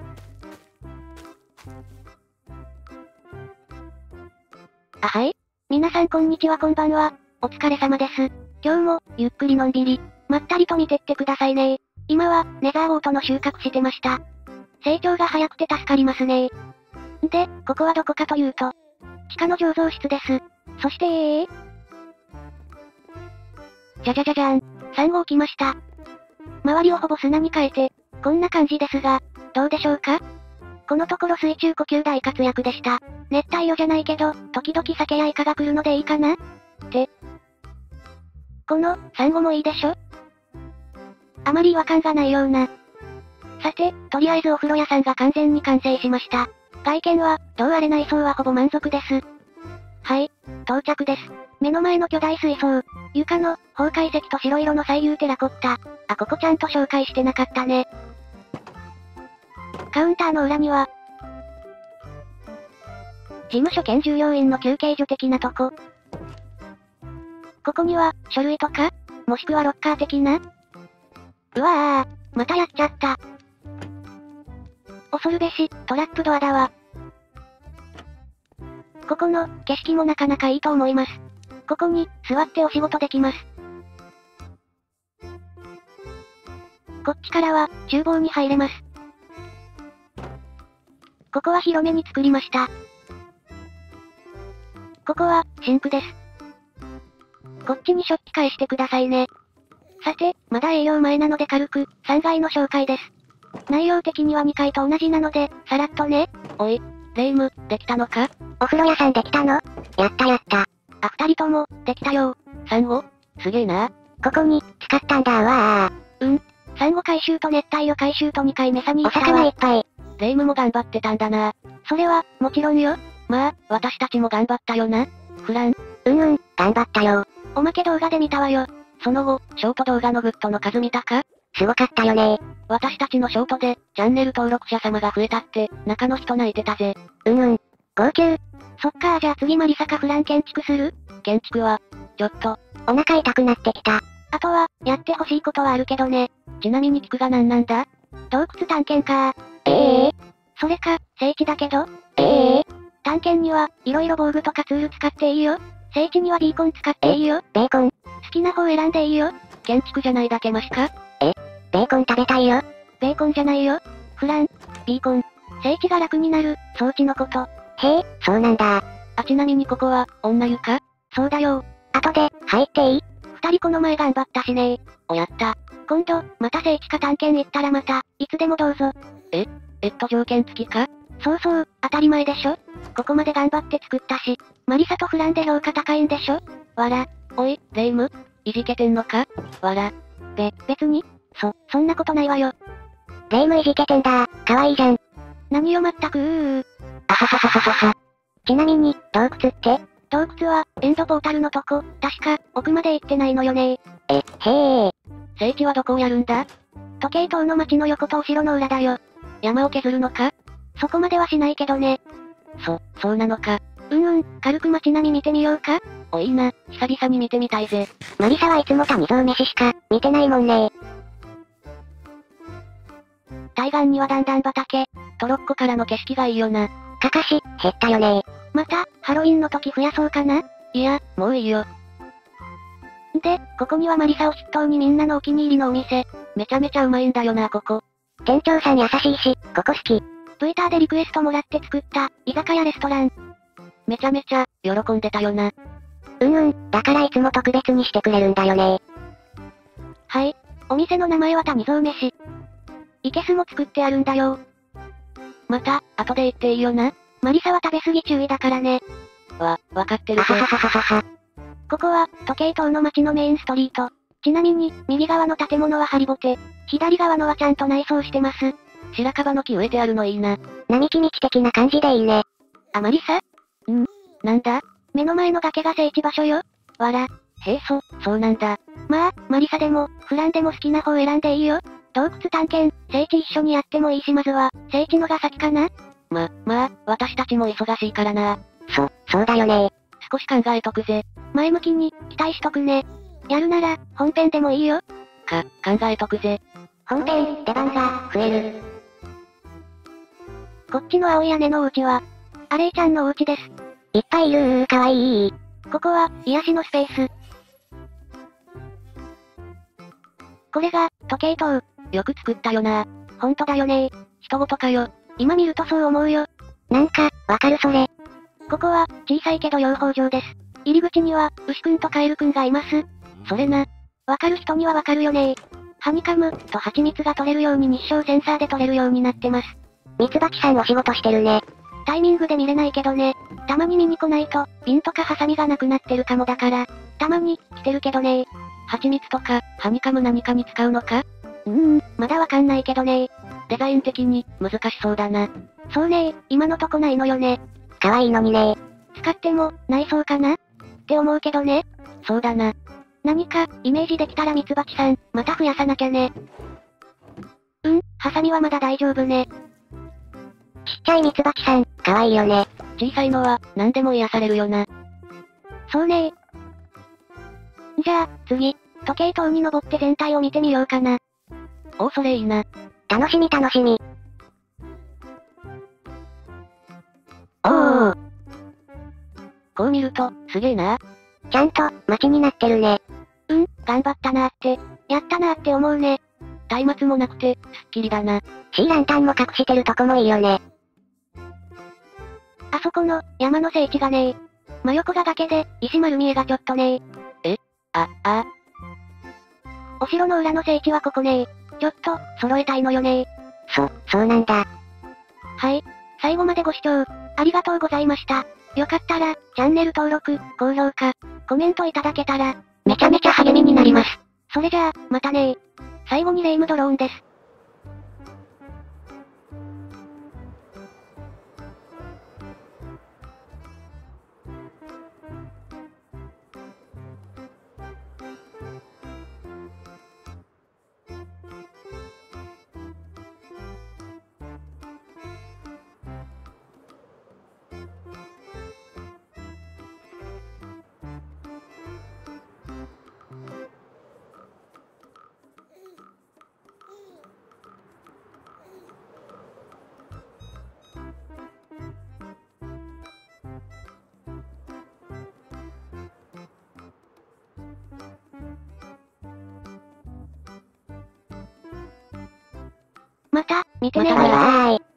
あ、はい。皆さんこんにちはこんばんは。お疲れ様です。今日も、ゆっくりのんびり、まったりと見てってくださいね。今は、ネザーオートの収穫してました。成長が早くて助かりますね。で、ここはどこかというと、地下の醸造室です。そしてじゃじゃじゃじゃーん。3号来ました。周りをほぼ砂に変えて、こんな感じですが、どうでしょうか？このところ水中呼吸大活躍でした。熱帯魚じゃないけど、時々鮭やイカが来るのでいいかな？って。この、サンゴもいいでしょ？あまり違和感がないような。さて、とりあえずお風呂屋さんが完全に完成しました。外見は、どうあれ内装はほぼ満足です。はい、到着です。目の前の巨大水槽。床の、崩壊石と白色の左右テラコッタ。あ、ここちゃんと紹介してなかったね。カウンターの裏には、事務所兼従業員の休憩所的なとこ。ここには、書類とか、もしくはロッカー的な？うわぁ、またやっちゃった。恐るべし、トラップドアだわ。ここの、景色もなかなかいいと思います。ここに、座ってお仕事できます。こっちからは、厨房に入れます。ここは広めに作りました。ここは、シンクです。こっちに食器返してくださいね。さて、まだ営業前なので軽く、3階の紹介です。内容的には2階と同じなので、さらっとね。 おい、レイム、できたのか？ お風呂屋さんできたの？やったやった。あ、2人とも、できたよ。 サンゴ？すげえな。 ここに、使ったんだわー。サンゴ回収と熱帯魚回収と2回目さに行ったわ。お魚いっぱい。 レイムも頑張ってたんだな。 それは、もちろんよ。 まあ、私たちも頑張ったよな。フラン。 頑張ったよ。おまけ動画で見たわよ。 その後、ショート動画のグッドの数見たか？ すごかったよね。 私たちのショートで、チャンネル登録者様が増えたって、中の人泣いてたぜ。 号泣。そっかじゃあ次マリサかフラン建築する？ 建築は、ちょっと。 お腹痛くなってきた。あとは、やってほしいことはあるけどね。 ちなみに聞くが何なんだ？ 洞窟探検かそれか、聖地だけど探検には、いろいろ防具とかツール使っていいよ。聖地にはビーコン使っていいよ。 ベーコン？ 好きな方選んでいいよ。 建築じゃないだけマシか？ ベーコン食べたいよ。ベーコンじゃないよ。フラン、 ビーコン。 聖地が楽になる、装置のこと。 へえ、そうなんだ。あ、ちなみにここは、女湯か？ そうだよ。後で、入っていい？2人この前頑張ったしねお、やった。 今度、また聖地か探検行ったらまた、いつでもどうぞ。 条件付きか？ そうそう、当たり前でしょ。ここまで頑張って作ったし、マリサとフランで評価高いんでしょ？わら。 おい、レイム？いじけてんのか？わら。 別に？そんなことないわよ。 レイムいじけてんだ。かわいいじゃん。 何よまったくあはははははは。 ちなみに、洞窟って？洞窟は、エンドポータルのとこ、確か、奥まで行ってないのよね。 へえ。聖地はどこをやるんだ？ 時計塔の町の横とお城の裏だよ。 山を削るのか？ そこまではしないけどね。 そうなのか。 軽く街並み見てみようか？ お、いいな、久々に見てみたいぜ。 マリサはいつも谷蔵飯しか、見てないもんね。対岸には段々畑。 トロッコからの景色がいいよな。 かかし、減ったよね。また、ハロウィンの時増やそうかな？ いや、もういいよ。 で、ここにはマリサを筆頭にみんなのお気に入りのお店。 めちゃめちゃうまいんだよな、ここ。 店長さん優しいし、ここ好き。Twitter でリクエストもらって作った、居酒屋レストラン。 めちゃめちゃ、喜んでたよな。 だからいつも特別にしてくれるんだよね。はい。お店の名前は谷蔵飯。いけすも作ってあるんだよ。 また、後で言っていいよな。 マリサは食べ過ぎ注意だからね。 わかってるぜ。 ここは、時計塔の街のメインストリート。ちなみに、右側の建物はハリボテ。左側のはちゃんと内装してます。 白樺の木植えてあるのいいな。 並木道的な感じでいいね。あ、マリサ？ なんだ？ 目の前の崖が聖地場所よ。わら。 へえ、そうなんだ。 まあ、マリサでも、フランでも好きな方選んでいいよ。洞窟探検、聖地一緒にやってもいいしまずは、聖地のが先かな？ まあ、私たちも忙しいからな。 そうだよね。 少し考えとくぜ。 前向きに、期待しとくね。やるなら、本編でもいいよ。 考えとくぜ。 本編、出番が、増える。 こっちの青い屋根のお家は、アレイちゃんのお家です。 いっぱいいるかわいい。 ここは、癒しのスペース。これが、時計塔。 よく作ったよな。 ほんとだよね。 人ごとかよ。 今見るとそう思うよ。 なんか、わかるそれ。 ここは、小さいけど養蜂場です。入り口には、牛くんとカエルくんがいます。 それな。 わかる人にはわかるよね。ハニカムと蜂蜜が取れるように日照センサーで取れるようになってます。 ミツバチさんお仕事してるね。 タイミングで見れないけどね。たまに見に来ないと、ピンとかハサミがなくなってるかもだから。たまに、来てるけどね。 蜂蜜とか、ハニカム何かに使うのか？ まだわかんないけどね。 デザイン的に、難しそうだな。 そうね、今のとこないのよね。 かわいいのにね。 使っても、内装かなって思うけどね。 そうだな。 何か、イメージできたらミツバチさん、また増やさなきゃね。ハサミはまだ大丈夫ね。 ちっちゃいミツバチさん、かわいいよね。小さいのは、何でも癒されるよな。 そうね。じゃあ、次、時計塔に登って全体を見てみようかな。 おお、それいいな。楽しみ。おお。こう見ると、すげえな。ちゃんと、街になってるね。 頑張ったなーって、やったなーって思うね。 松明もなくて、すっきりだな。シーランタンも隠してるとこもいいよね。 あそこの、山の聖地がね真横が崖で、石丸見えがちょっとねお城の裏の聖地はここねちょっと、揃えたいのよねそうなんだ。 はい。最後までご視聴、ありがとうございました。よかったら、チャンネル登録、高評価、コメントいただけたら、 めちゃめちゃ励みになります。 それじゃあ、またね最後にレイムドローンです。また、見てねバイバイ。